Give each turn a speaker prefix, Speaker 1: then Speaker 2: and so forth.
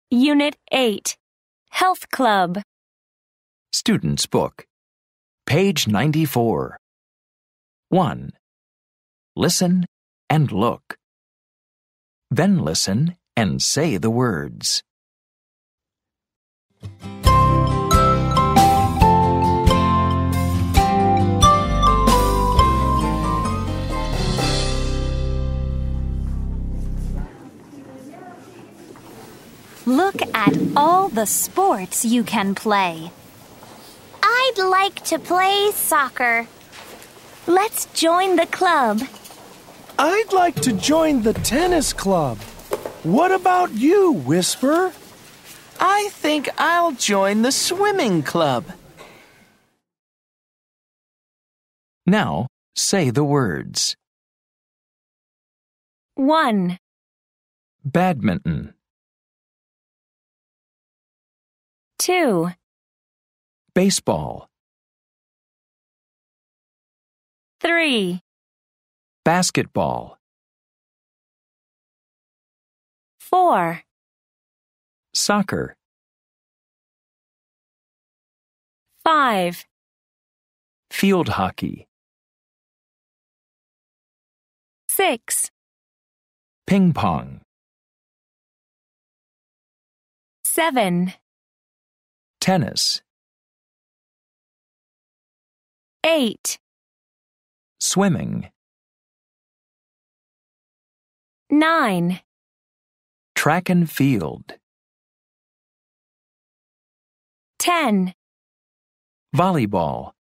Speaker 1: Unit 8, Health Club.
Speaker 2: Student's Book. Page 94. 1. Listen and look. Then listen and say the words.
Speaker 1: Look at all the sports you can play.
Speaker 3: I'd like to play soccer.
Speaker 1: Let's join the club.
Speaker 4: I'd like to join the tennis club. What about you, Whisper?
Speaker 5: I think I'll join the swimming club.
Speaker 2: Now, say the words.
Speaker 1: 1,
Speaker 2: Badminton,
Speaker 1: 2,
Speaker 2: baseball,
Speaker 1: 3,
Speaker 2: basketball,
Speaker 1: 4,
Speaker 2: soccer,
Speaker 1: 5,
Speaker 2: field hockey,
Speaker 1: 6,
Speaker 2: ping pong,
Speaker 1: 7,
Speaker 2: tennis,
Speaker 1: 8,
Speaker 2: swimming,
Speaker 1: 9,
Speaker 2: track and field,
Speaker 1: 10,
Speaker 2: volleyball,